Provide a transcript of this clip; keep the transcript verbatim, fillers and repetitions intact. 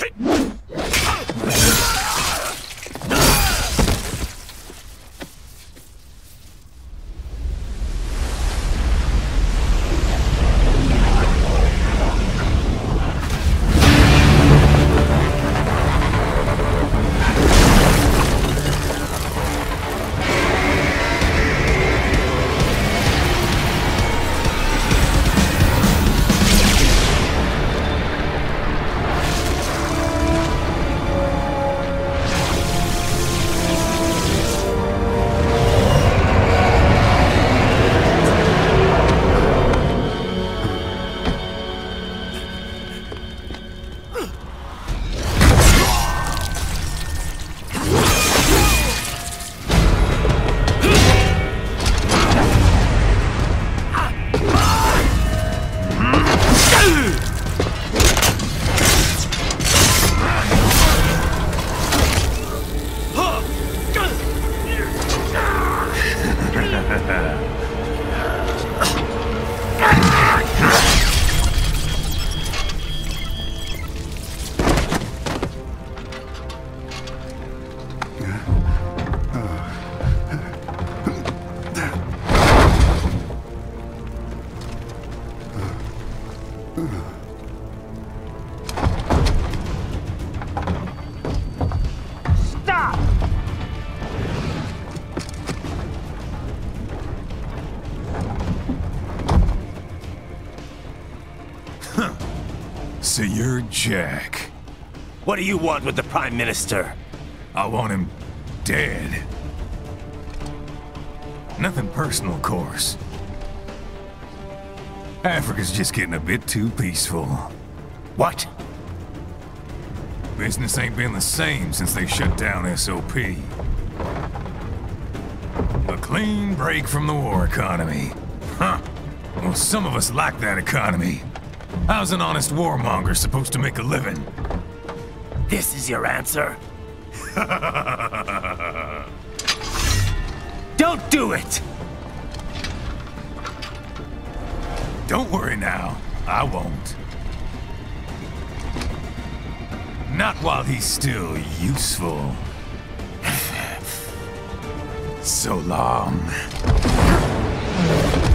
So you're Jack. What do you want with the Prime Minister? I want him dead. Nothing personal, of course. Africa's just getting a bit too peaceful. What? Business ain't been the same since they shut down S O P. A clean break from the war economy. Huh. Well, some of us like that economy. How's an honest warmonger supposed to make a living? This is your answer? Don't do it! Don't worry now. I won't. Not while he's still useful. So long.